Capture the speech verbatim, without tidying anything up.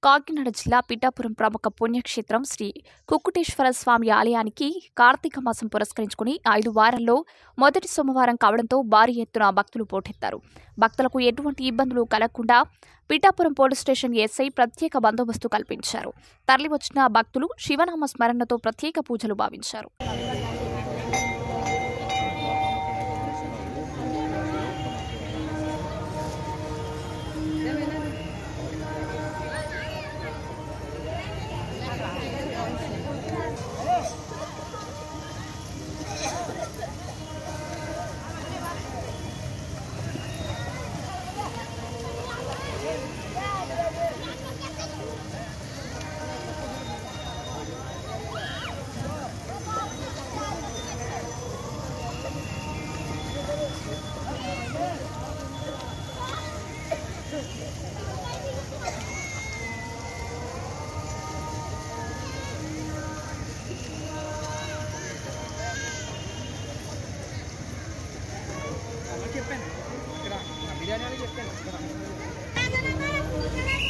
కాకినాడ జిల్లా పిఠాపురం ప్రముఖ పుణ్యక్షేత్రం శ్రీ కుక్కుటేశ్వర స్వామి ఆలయానికి కార్తీక మాసం పురస్కరించుకుని ఐదు వారాల్లో మొదటి సోమవారం కావడంతో భారీ ఎత్తున భక్తులు పోటెత్తారు. భక్తులకు ఎటువంటి ఇబ్బందులు కలగకుండా పిఠాపురం పోలీస్ స్టేషన్ ఎస్ఐ ప్రత్యేక బందోబస్తు కల్పించారు. తరలివచ్చిన భక్తులు శివనామ స్మరణతో ప్రత్యేక పూజలు భావించారు. చెప్పాను ఇక్కడ బిర్యానీ చెప్పాను.